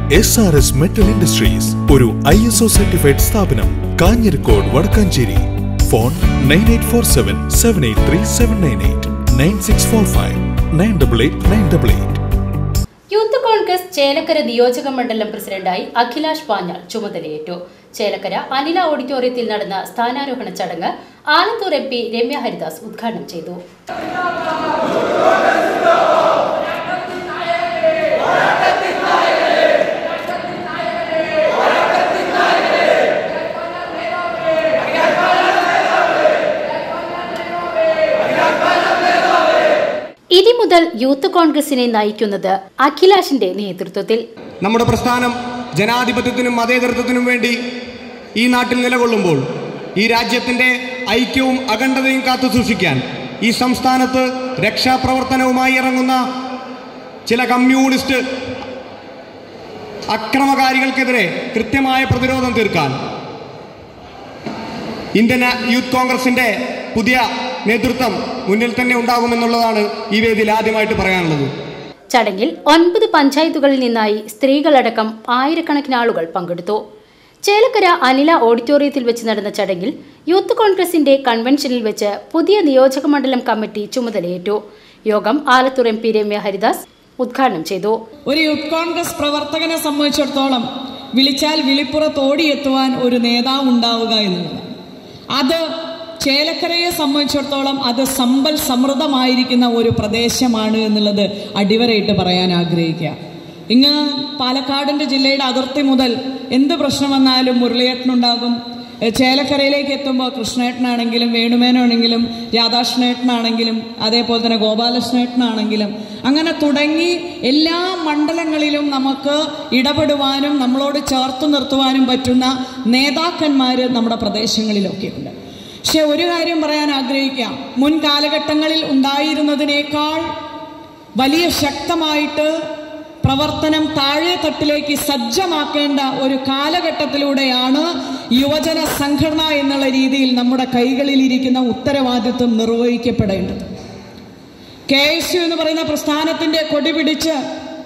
SRS Metal Industries, ഒരു ISO certified സ്ഥാപനം, Kanjirakode Wadakkanchery. Phone 9847 783 798 9645 988 988. Youth Congress Chelakkara നിയോജക മണ്ഡലം പ്രസിഡന്റായി അഖിലാഷ് പാഞ്ഞാൾ ചുമതലയേറ്റു. ചേലക്കര അനില ഓഡിറ്റോറിയത്തിൽ നടന്ന സ്ഥാനാരോഹണ ചടങ്ങ് ആലത്തൂർ MP രമ്യ ഹരിദാസ് ഉദ്ഘാടനം ചെയ്തു. ഇനി മുതൽ യൂത്ത് കോൺഗ്രസിനെ നയിക്കുന്നത് അഖിലാഷിന്റെ നേതൃത്വത്തിൽ. നമ്മുടെ പ്രസ്ഥാനം ജനാധിപത്യത്തിനും മതേതരത്വത്തിനും വേണ്ടി ഈ നാട്ടിൽ നിലകൊള്ളുമ്പോൾ ഈ രാജ്യത്തിന്റെ ഐക്യവും അഖണ്ഡതയും കാത്തുസൂക്ഷിക്കാൻ ഈ സംസ്ഥാനത്ത് രക്ഷാപ്രവർത്തനവുമായി ഇറങ്ങുന്ന ചില കമ്മ്യൂണിസ്റ്റ് അക്രമകാരികൾക്കെതിരെ കൃത്യമായ പ്രതിരോധം തീർക്കാൻ ഇന്ത്യൻ യൂത്ത് കോൺഗ്രസിന്റെ പുതിയ നേതൃത്വം മുന്നിൽ തന്നെ ഉണ്ടാകുമെന്നുള്ളതാണ് ഈ വേദിയിൽ ആദ്യമായിട്ട് പറയാനുള്ളത്. ചടങ്ങിൽ 9 പഞ്ചായത്തുകളിൽ നിന്നായി സ്ത്രീകളടക്കം ആയിരക്കണക്കിന് ആളുകൾ പങ്കെടുത്തു. ചേലക്കര അനില ഓഡിറ്റോറിയത്തിൽ വെച്ച് നടന്ന ചടങ്ങിൽ യൂത്ത് കോൺഗ്രസിന്റെ കൺവെൻഷനിൽ വെച്ച് പുതിയ നിയോജക മണ്ഡലം കമ്മിറ്റി ചുമതലയേറ്റു. യോഗം ആലത്തൂർ MP രമ്യ ഹരിദാസ് ഉദ്ഘാടനം ചെയ്തു. ഒരു യൂത്ത് കോൺഗ്രസ് പ്രവർത്തകനെ സംബന്ധിച്ചിടത്തോളം വിളിച്ചാൽ വിളിപ്പുറത്ത് ഓടിയെത്തുവാൻ ഒരു നേതാവ് ഉണ്ടാവുക എന്നുള്ളത്, അത് ചേലക്കരയെ സംബന്ധിച്ചിടത്തോളം അത് സമ്പൽ സമൃദ്ധമായിരിക്കുന്ന ഒരു പ്രദേശമാണ് എന്നുള്ളത് അടിവരയിട്ട് പറയാൻ ആഗ്രഹിക്കുക. ഇങ്ങ് പാലക്കാടിൻ്റെ ജില്ലയുടെ അതിർത്തി മുതൽ എന്ത് പ്രശ്നം വന്നാലും മുരളിയേട്ടനുണ്ടാകും. ചേലക്കരയിലേക്ക് എത്തുമ്പോൾ കൃഷ്ണേട്ടനാണെങ്കിലും വേണുമേനാണെങ്കിലും രാധാകൃഷ്ണേട്ടനാണെങ്കിലും അതേപോലെ തന്നെ ഗോപാലകൃഷ്ണേട്ടനാണെങ്കിലും അങ്ങനെ തുടങ്ങി എല്ലാ മണ്ഡലങ്ങളിലും നമുക്ക് ഇടപെടുവാനും നമ്മളോട് ചേർത്ത് നിർത്തുവാനും പറ്റുന്ന നേതാക്കന്മാർ നമ്മുടെ പ്രദേശങ്ങളിലൊക്കെ ഉണ്ട്. പക്ഷെ ഒരു കാര്യം പറയാൻ ആഗ്രഹിക്കാം, മുൻ കാലഘട്ടങ്ങളിൽ ഉണ്ടായിരുന്നതിനേക്കാൾ വലിയ ശക്തമായിട്ട് പ്രവർത്തനം താഴെ തട്ടിലേക്ക് സജ്ജമാക്കേണ്ട ഒരു കാലഘട്ടത്തിലൂടെയാണ് യുവജന സംഘടന എന്നുള്ള രീതിയിൽ നമ്മുടെ കൈകളിലിരിക്കുന്ന ഉത്തരവാദിത്വം നിർവഹിക്കപ്പെടേണ്ടത്. KSU എന്ന് പറയുന്ന പ്രസ്ഥാനത്തിന്റെ കൊടി പിടിച്ച്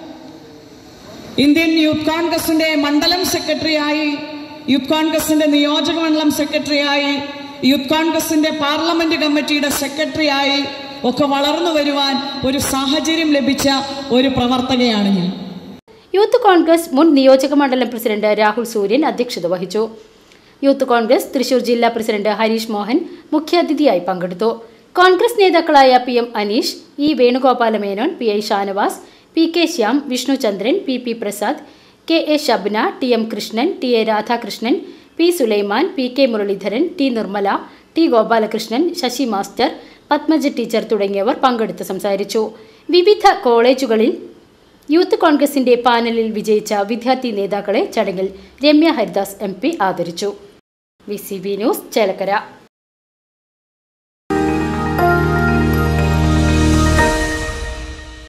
ഇന്ത്യൻ യൂത്ത് കോൺഗ്രസിന്റെ മണ്ഡലം സെക്രട്ടറിയായി, യൂത്ത് കോൺഗ്രസിന്റെ നിയോജക മണ്ഡലം സെക്രട്ടറിയായി, യൂത്ത് കോൺഗ്രസിന്റെ പാർലമെന്റ് കമ്മിറ്റിയുടെ സെക്രട്ടറിയായി ഒക്കെ വളർന്നു വരുവാൻ ഒരു സാഹചര്യം ലഭിച്ച ഒരു പ്രവർത്തകയാണ് ഞാൻ. യൂത്ത് കോൺഗ്രസ് മുൻ നിയോജക മണ്ഡലം പ്രസിഡന്റ് രാഹുൽ സൂര്യൻ അധ്യക്ഷത വഹിച്ചു. യൂത്ത് കോൺഗ്രസ് തൃശൂർ ജില്ലാ പ്രസിഡന്റ് ഹരീഷ് മോഹൻ മുഖ്യാതിഥിയായി പങ്കെടുത്തു. കോൺഗ്രസ് നേതാക്കളായ PM Aneesh, E Venugopala Menon, PI Shanavas, PK Shyam, Vishnu Chandran, PP Prasad, KA Shabna, TM Krishnan, TA Radhakrishnan, P Sulaiman, PK Muraleedharan, T Nirmala, T Gopalakrishnan, Sasi master, Padmaja teacher തുടങ്ങിയവർ പങ്കെടുത്ത് സംസാരിച്ചു. വിവിധ കോളേജുകളിൽ യൂത്ത് കോൺഗ്രസിന്റെ പാനലിൽ വിജയിച്ച വിദ്യാർത്ഥി നേതാക്കളെ ചടങ്ങിൽ രമ്യ ഹരിദാസ് MP ആദരിച്ചു. VCB news Chelakkara.